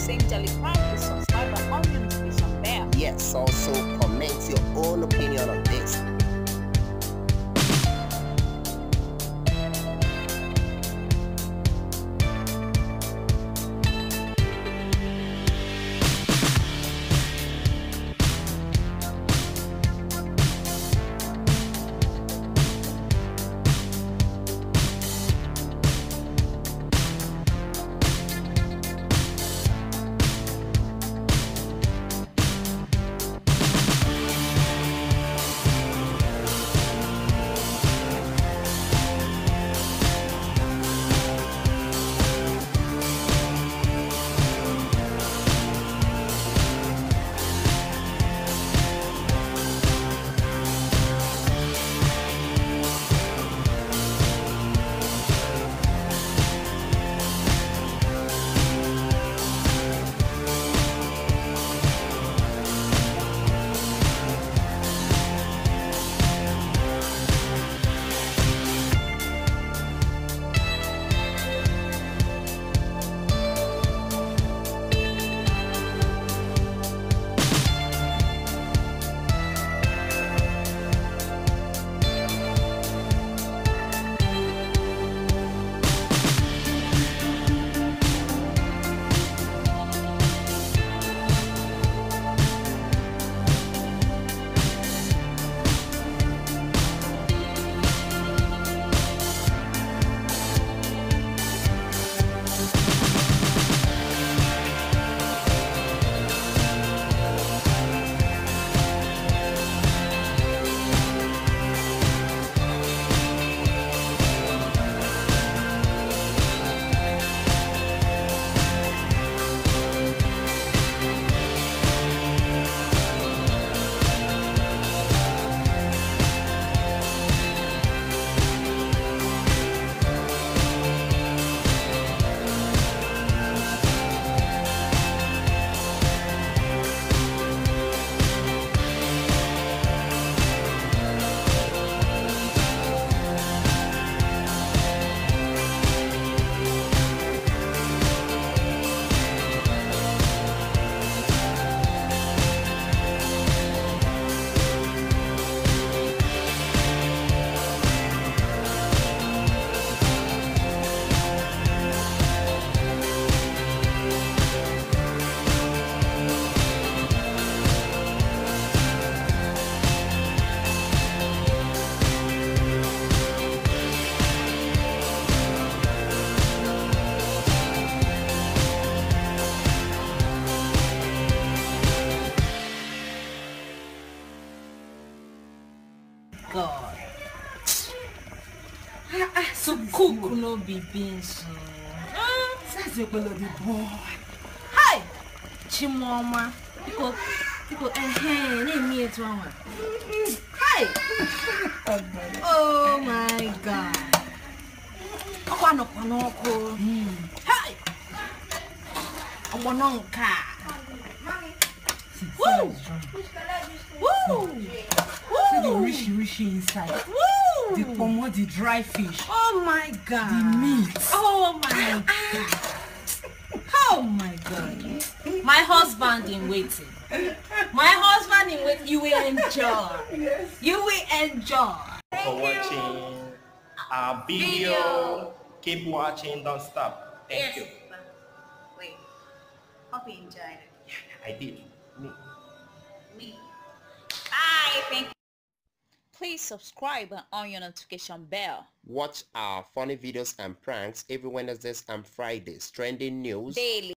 Cimjollyprank, please subscribe and on your notification bell. Yes, also comment your own opinion on this. God. So cook no be beans. That's your beloved boy. Hi, Chimoma. People, name me at one. Hi. Oh my God. Hi. Woo! Woo! See the rishi inside. Woo! The pomo, the dry fish. Oh my God. The meat. Oh my God. Oh my God. My husband in waiting. My husband in waiting. You will enjoy. Yes. You will enjoy. For watching our video. Keep watching, don't stop. Thank you. Wait. Hope you enjoyed it. I did. Me. Bye. Thank you. Please subscribe and on your notification bell. Watch our funny videos and pranks every Wednesdays and Fridays. Trending news. Daily.